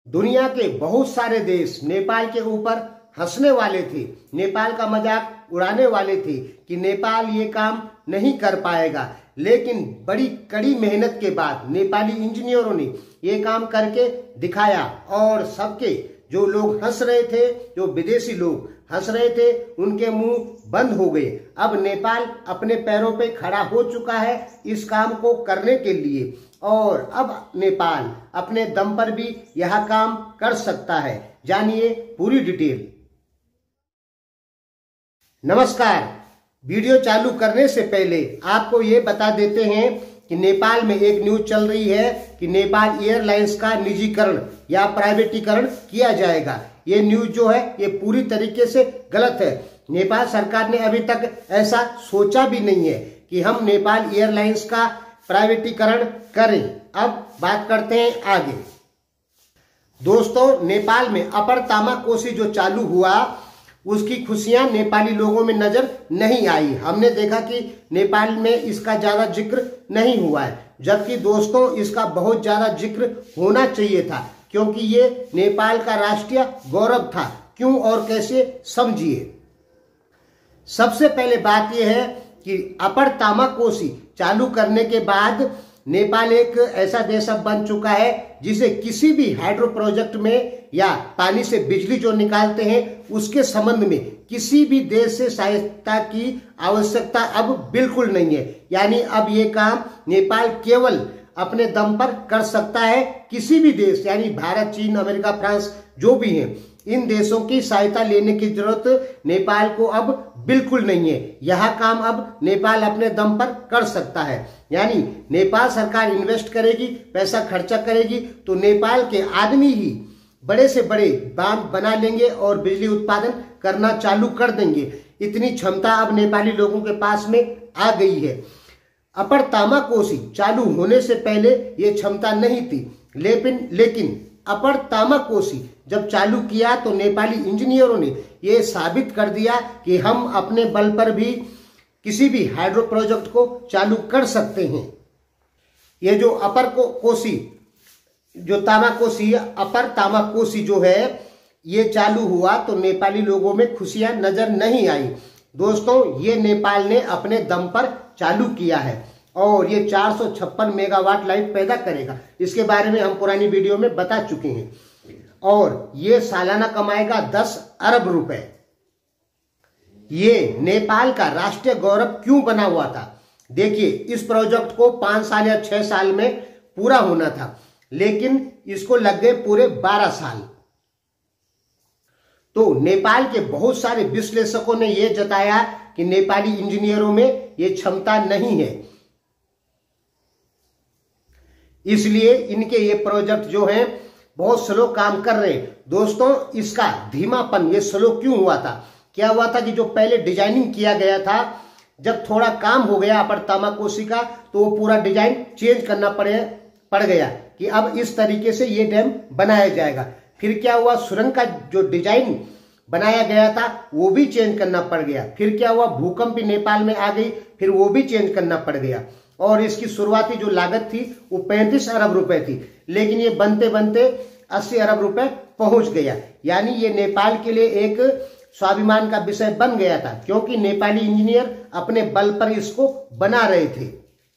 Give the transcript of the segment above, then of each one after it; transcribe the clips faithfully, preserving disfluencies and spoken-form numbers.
दुनिया के बहुत सारे देश नेपाल के ऊपर हंसने वाले थे, नेपाल का मजाक उड़ाने वाले थे कि नेपाल ये काम नहीं कर पाएगा, लेकिन बड़ी कड़ी मेहनत के बाद नेपाली इंजीनियरों ने ये काम करके दिखाया और सबके जो लोग हंस रहे थे, जो विदेशी लोग हंस रहे थे, उनके मुंह बंद हो गए। अब नेपाल अपने पैरों पे खड़ा हो चुका है इस काम को करने के लिए और अब नेपाल अपने दम पर भी यह काम कर सकता है। जानिए पूरी डिटेल। नमस्कार, वीडियो चालू करने से पहले आपको ये बता देते हैं कि नेपाल में एक न्यूज चल रही है कि नेपाल एयरलाइंस का निजीकरण या प्राइवेटीकरण किया जाएगा। ये न्यूज जो है ये पूरी तरीके से गलत है। नेपाल सरकार ने अभी तक ऐसा सोचा भी नहीं है कि हम नेपाल एयरलाइंस का प्राइवेटीकरण करें। अब बात करते हैं आगे। दोस्तों, नेपाल में अपर तामाकोसी जो चालू हुआ उसकी खुशियां नेपाली लोगों में नजर नहीं आई। हमने देखा कि नेपाल में इसका ज्यादा जिक्र नहीं हुआ है, जबकि दोस्तों इसका बहुत ज्यादा जिक्र होना चाहिए था, क्योंकि ये नेपाल का राष्ट्रीय गौरव था। क्यों और कैसे, समझिए। सबसे पहले बात यह है कि अपर तामाकोसी चालू करने के बाद नेपाल एक ऐसा देश अब बन चुका है जिसे किसी भी हाइड्रो प्रोजेक्ट में या पानी से बिजली जो निकालते हैं उसके संबंध में किसी भी देश से सहायता की आवश्यकता अब बिल्कुल नहीं है। यानी अब ये काम नेपाल केवल अपने दम पर कर सकता है। किसी भी देश यानी भारत, चीन, अमेरिका, फ्रांस जो भी हैं, इन देशों की सहायता लेने की जरूरत नेपाल को अब बिल्कुल नहीं है। यह काम अब नेपाल अपने दम पर कर सकता है। यानी नेपाल सरकार इन्वेस्ट करेगी, पैसा खर्चा करेगी तो नेपाल के आदमी ही बड़े से बड़े बांध बना लेंगे और बिजली उत्पादन करना चालू कर देंगे। इतनी क्षमता अब नेपाली लोगों के पास में आ गई है। अपर तामाकोसी चालू होने से पहले ये क्षमता नहीं थी, लेकिन लेकिन अपर तामाकोसी जब चालू किया तो नेपाली इंजीनियरों ने ये साबित कर दिया कि हम अपने बल पर भी किसी भी हाइड्रो प्रोजेक्ट को चालू कर सकते हैं। ये जो अपर को कोसी जो तामाकोसी अपर तामाकोसी जो है ये चालू हुआ तो नेपाली लोगों में खुशियां नजर नहीं आई। दोस्तों, ये नेपाल ने अपने दम पर चालू किया है और ये चार सौ छप्पन मेगावाट लाइट पैदा करेगा। इसके बारे में हम पुरानी वीडियो में बता चुके हैं और ये सालाना कमाएगा दस अरब रुपए। ये नेपाल का राष्ट्रीय गौरव क्यों बना हुआ था? देखिए, इस प्रोजेक्ट को पांच साल या छह साल में पूरा होना था, लेकिन इसको लग गए पूरे बारह साल। तो नेपाल के बहुत सारे विश्लेषकों ने यह जताया कि नेपाली इंजीनियरों में यह क्षमता नहीं है, इसलिए इनके ये प्रोजेक्ट जो हैं बहुत स्लो काम कर रहे हैं। दोस्तों, इसका धीमापन ये स्लो क्यों हुआ था? क्या हुआ था कि जो पहले डिजाइनिंग किया गया था, जब थोड़ा काम हो गया अपर तामाकोसी का तो वो पूरा डिजाइन चेंज करना पड़े पड़ गया कि अब इस तरीके से ये डैम बनाया जाएगा। फिर क्या हुआ, सुरंग का जो डिजाइन बनाया गया था वो भी चेंज करना पड़ गया। फिर क्या हुआ, भूकंप भी नेपाल में आ गई, फिर वो भी चेंज करना पड़ गया और इसकी शुरुआती जो लागत थी वो पैंतीस अरब रुपए थी, लेकिन ये बनते बनते अस्सी अरब रुपए पहुंच गया। यानी ये नेपाल के लिए एक स्वाभिमान का विषय बन गया था, क्योंकि नेपाली इंजीनियर अपने बल पर इसको बना रहे थे।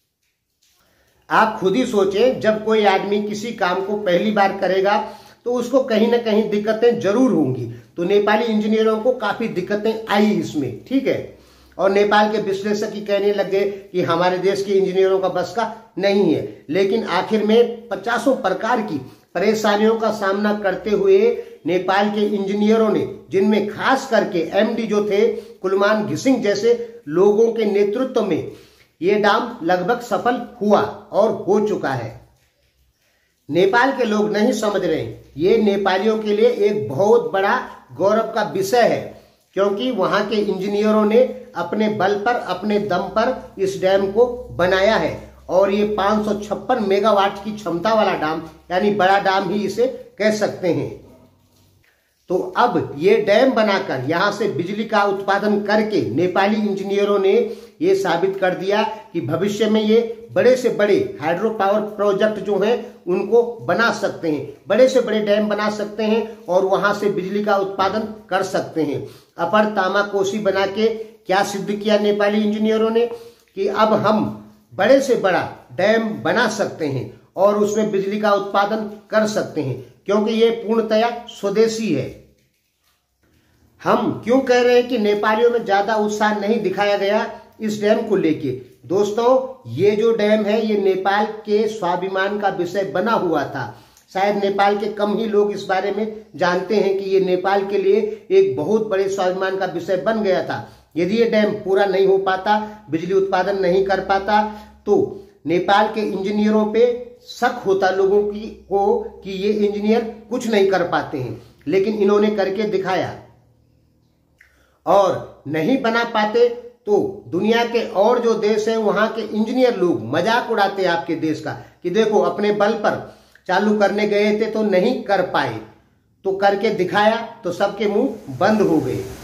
आप खुद ही सोचें, जब कोई आदमी किसी काम को पहली बार करेगा तो उसको कहीं ना कहीं दिक्कतें जरूर होंगी। तो नेपाली इंजीनियरों को काफी दिक्कतें आई इसमें, ठीक है। और नेपाल के विश्लेषक ही कहने लगे कि हमारे देश के इंजीनियरों का बस का नहीं है, लेकिन आखिर में पचासों प्रकार की परेशानियों का सामना करते हुए नेपाल के इंजीनियरों ने, जिनमें खास करके एमडी जो थे कुलमान घिसिंग जैसे लोगों के नेतृत्व में, ये डैम लगभग सफल हुआ और हो चुका है। नेपाल के लोग नहीं समझ रहे, ये नेपालियों के लिए एक बहुत बड़ा गौरव का विषय है, क्योंकि वहां के इंजीनियरों ने अपने बल पर, अपने दम पर इस डैम को बनाया है और ये पांच सौ छप्पन मेगावाट की क्षमता वाला डैम, यानी बड़ा डैम ही इसे कह सकते हैं। तो अब ये डैम बनाकर यहां से बिजली का उत्पादन करके नेपाली इंजीनियरों ने ये साबित कर दिया कि भविष्य में ये बड़े से बड़े हाइड्रो पावर प्रोजेक्ट जो हैं उनको बना सकते हैं, बड़े से बड़े डैम बना सकते हैं और वहां से बिजली का उत्पादन कर सकते हैं। अपर तामा कोसी बना के क्या सिद्ध किया नेपाली इंजीनियरों ने कि अब हम बड़े से बड़ा डैम बना सकते हैं और उसमें बिजली का उत्पादन कर सकते हैं, क्योंकि ये पूर्णतया स्वदेशी है। हम क्यों कह रहे हैं कि नेपालियों में ज्यादा उत्साह नहीं दिखाया गया इस डैम को लेके? दोस्तों, ये जो डैम है ये नेपाल के स्वाभिमान का विषय बना हुआ था। शायद नेपाल के कम ही लोग इस बारे में जानते हैं कि ये नेपाल के लिए एक बहुत बड़े स्वाभिमान का विषय बन गया था। यदि ये डैम पूरा नहीं हो पाता, बिजली उत्पादन नहीं कर पाता, तो नेपाल के इंजीनियरों पे शक होता लोगों की को कि ये इंजीनियर कुछ नहीं कर पाते हैं, लेकिन इन्होंने करके दिखाया। और नहीं बना पाते तो दुनिया के और जो देश हैं वहां के इंजीनियर लोग मजाक उड़ाते आपके देश का कि देखो अपने बल पर चालू करने गए थे तो नहीं कर पाए, तो करके दिखाया तो सबके मुंह बंद हो गए।